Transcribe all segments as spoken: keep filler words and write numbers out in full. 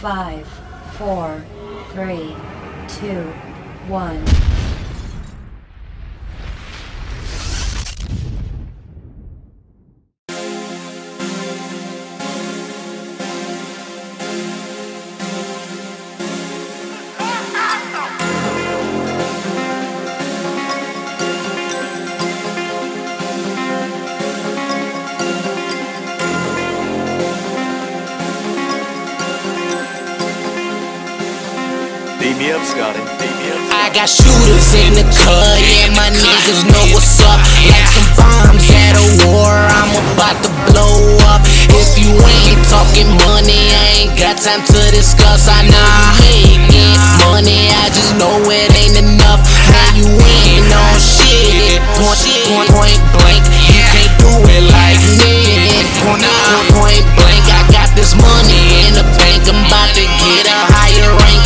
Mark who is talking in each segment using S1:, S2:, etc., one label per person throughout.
S1: Five, four, three, two, one.
S2: Beat me up, Scotty. Beat me up, Scotty.
S3: I got shooters in the cut, yeah, my niggas know what's up. Like some bombs at a war, I'm about to blow up. If you ain't talking money, I ain't got time to discuss. I know you making money, I just know it ain't enough. Man, you ain't on shit. Point, point, point blank, you can't do it like me. Point, point, point blank, I got this money in the bank, I'm about to get a higher rank.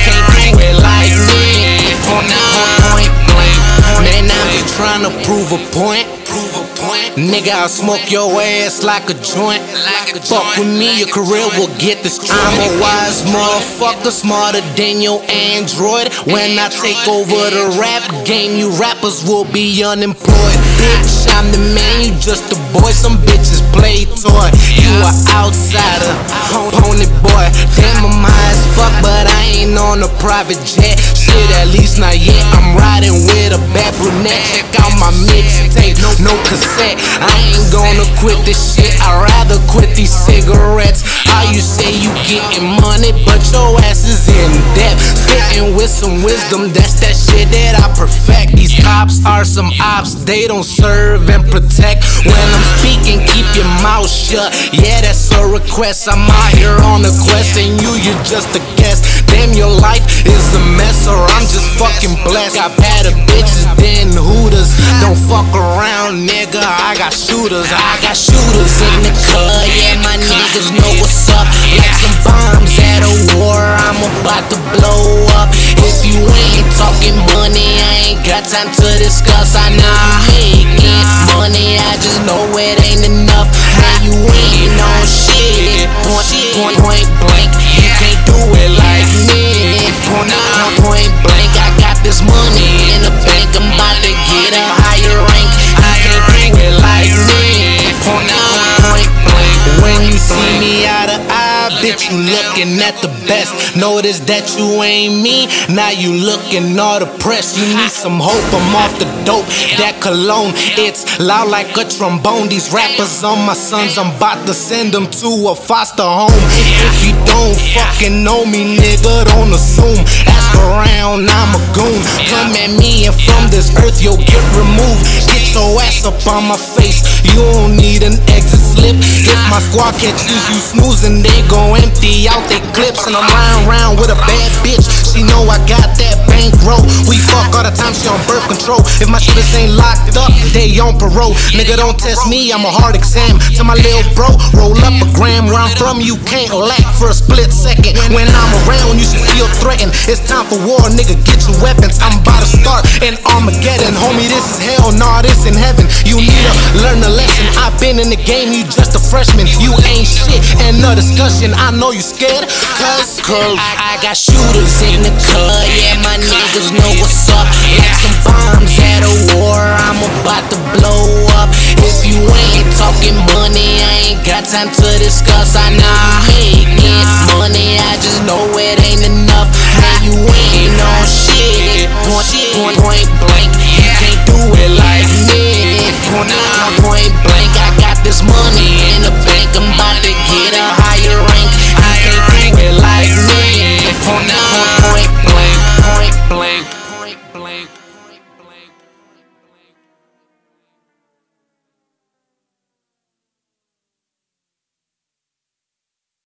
S3: Like me, point, point blank. Man, I'm just trying to prove a point. Prove a point. Nigga, I'll smoke your ass like a joint. Like a Fuck joint, with me, like your career will get destroyed. I'm a wise motherfucker, smarter than your Android. When I take over the rap game, you rappers will be unemployed. Bitch, I'm the man, you just a boy. Some bitches play toy. You a outsider, pony boy. Damn, I'm high as fuck, but I ain't on a private jet. Shit, at least not yet. I'm riding with a bad brunette. Check out my mixtape, no, no cassette. I ain't gonna quit this shit, I'd rather quit these cigarettes. How you say you getting money, but your ass is in debt. Spitting with some wisdom, that's that shit that I perfect. These cops are some ops, they don't serve and protect. When I'm speaking, keep your mouth shut. Yeah, that's a request. I'm out here on a quest, and you, you're just a guest. Damn, your life is a mess, or I'm just fucking blessed. Got better bitches than Hooters. Don't fuck around, nigga. I got shooters. I got shooters in the cut. Yeah, my niggas know what's up. Like some bombs at a war, I'm about to blow up. If you ain't talking money, I ain't got time to discuss. I know you making money, I just know it ain't enough. Man, you ain't on shit. Point, point, point blank, you can't do it like me. Point, point, point blank, I got this money in the bank, I'm about to get a higher rank. You can't do it like me. Point, point blank. When you see me out of eye, bitch, you looking at the best. Notice that you ain't me, now you looking all depressed. You need some hope, I'm off the dope. That cologne, it's loud like a trombone. These rappers are my sons, I'm about to send them to a foster home. If you don't fucking know me, nigga, don't assume. Ask around, I'm a goon. Come at me and from this earth you'll get removed. Get your ass up on my face, you don't need an exit slip. If my squad catches you snoozing, they gon' empty out they clips. And I'm riding around with a bad bitch, she know I got that bankroll. We fuck all the time, she on birth control. If my shooters ain't locked up, they on parole. Nigga, don't test me, I'm a hard exam. To my little bro, roll up a gram. Where I'm from, you can't lack for a split second. When I'm around, you should feel threatened. It's time for war, nigga, get your weapons. I'm about to start an Armageddon. Homie, this is hell, nah, this in heaven. You need to learn a lesson. I've been in the game, you just a freshman. You ain't shit, and no discussion. I know you scared, cause, cause I, I got shooters in the cut. Yeah, my niggas know what's up. Like some bombs at a war, I'm about to blow up. If you ain't talking money, I ain't got time to discuss. I know you making money,